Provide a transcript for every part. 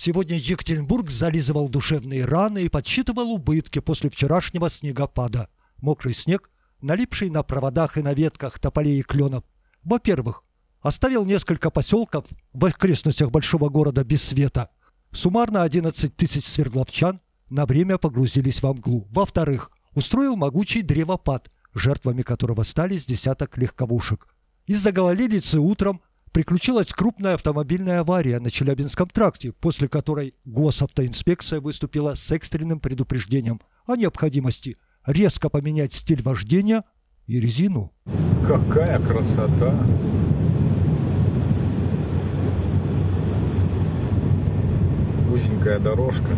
Сегодня Екатеринбург зализывал душевные раны и подсчитывал убытки после вчерашнего снегопада. Мокрый снег, налипший на проводах и на ветках тополей и кленов, во-первых, оставил несколько поселков в окрестностях большого города без света. Суммарно 11 тысяч свердловчан на время погрузились во мглу. Во-вторых, устроил могучий древопад, жертвами которого стали с десяток легковушек. Из-за гололедицы утром приключилась крупная автомобильная авария на Челябинском тракте, после которой госавтоинспекция выступила с экстренным предупреждением о необходимости резко поменять стиль вождения и резину. Какая красота! Узенькая дорожка.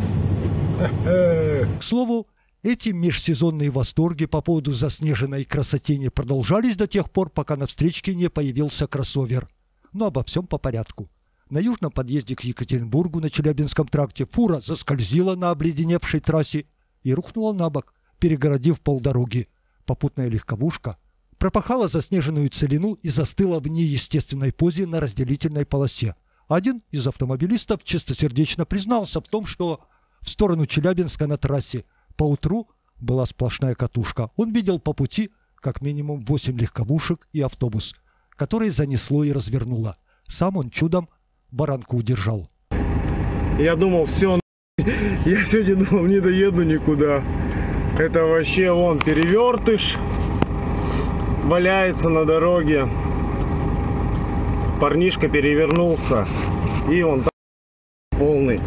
К слову, эти межсезонные восторги по поводу заснеженной красотени продолжались до тех пор, пока на встречке не появился кроссовер. Но обо всем по порядку. На южном подъезде к Екатеринбургу на Челябинском тракте фура заскользила на обледеневшей трассе и рухнула на бок, перегородив полдороги. Попутная легковушка пропахала заснеженную целину и застыла в неестественной позе на разделительной полосе. Один из автомобилистов чистосердечно признался в том, что в сторону Челябинска на трассе поутру была сплошная катушка. Он видел по пути как минимум 8 легковушек и автобус, который занесло и развернуло. Сам он чудом баранку удержал. Я думал, все, я сегодня думал, не доеду никуда. Это вообще вон перевертыш валяется на дороге. Парнишка перевернулся, и он там полный.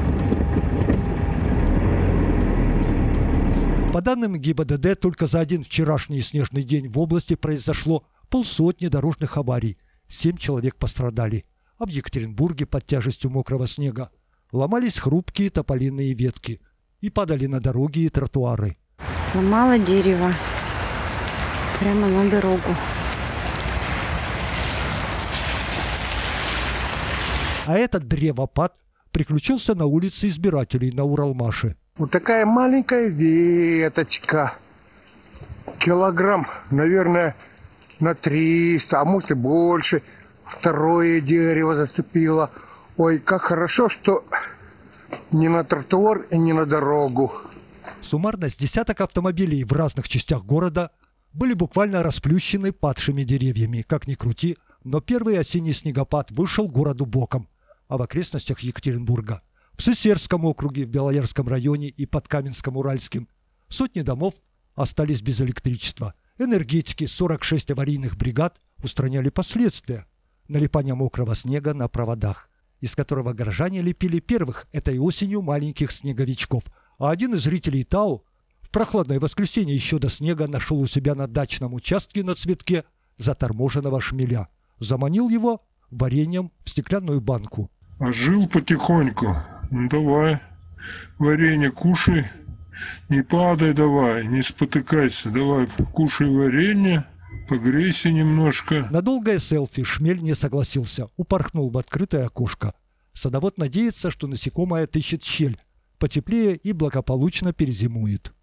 По данным ГИБДД, только за один вчерашний снежный день в области произошло 50 дорожных аварий. 7 человек пострадали. А в Екатеринбурге под тяжестью мокрого снега ломались хрупкие тополиные ветки и падали на дороги и тротуары. Сломала дерево прямо на дорогу. А этот древопад приключился на улице Избирателей на Уралмаше. Вот такая маленькая веточка. Килограмм, наверное, на 300, а может и больше. Второе дерево зацепило. Ой, как хорошо, что не на тротуар и не на дорогу. Суммарно с десяток автомобилей в разных частях города были буквально расплющены падшими деревьями. Как ни крути, но первый осенний снегопад вышел городу боком. А в окрестностях Екатеринбурга, в Сысерском округе, в Белоярском районе и под Каменском-Уральским сотни домов остались без электричества. Энергетики 46 аварийных бригад устраняли последствия налипания мокрого снега на проводах, из которого горожане лепили первых этой осенью маленьких снеговичков. А один из зрителей ТАО в прохладное воскресенье еще до снега нашел у себя на дачном участке на цветке заторможенного шмеля. Заманил его вареньем в стеклянную банку. А жил потихоньку. Ну давай, варенье кушай, не падай давай, не спотыкайся, давай кушай варенье, погрейся немножко. На долгое селфи шмель не согласился, упорхнул в открытое окошко. Садовод надеется, что насекомое отыщет щель потеплее и благополучно перезимует.